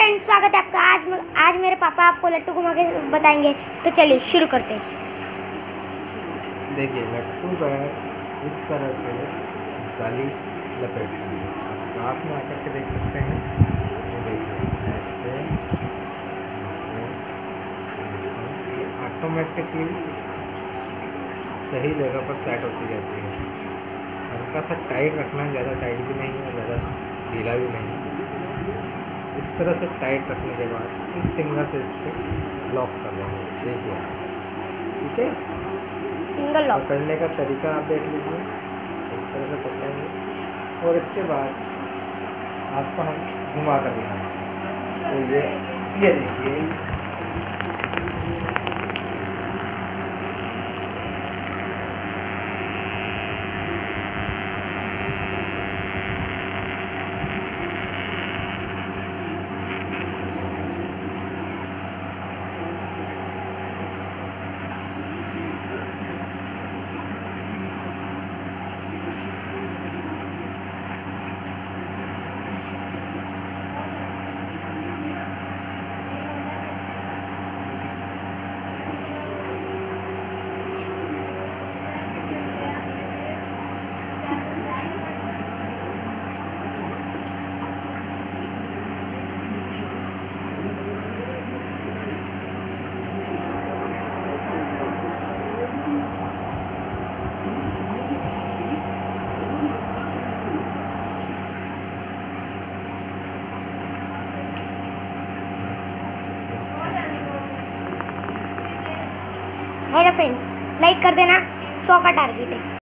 Friends, स्वागत है आपका। आज मेरे पापा आपको लट्टू घुमा के बताएंगे, तो चलिए शुरू करते हैं। देखिए, लट्टू बैग इस तरह से जाली लपेटते हैं। आप क्लास में आकर के देख सकते हैं। ये देखिए, ऐसे ये ऑटोमेटिकली सही जगह पर सेट होती जाती है। हल्का सा टाइट रखना, ज़्यादा टाइट भी नहीं है, ज़्यादा ढीला भी नहीं है। इस तरह से टाइट रखने के बाद इस फिंगर से इसको लॉक कर देंगे। देखिए, ठीक है। फिंगर लॉक पकड़ने का तरीका आप देख लीजिए, इस तरह से पकड़ेंगे और इसके बाद आपको हम घुमा कर दिखाएंगे। तो ये देखिए, मेरा फ्रेंड्स, लाइक कर देना। 100 का टारगेट है।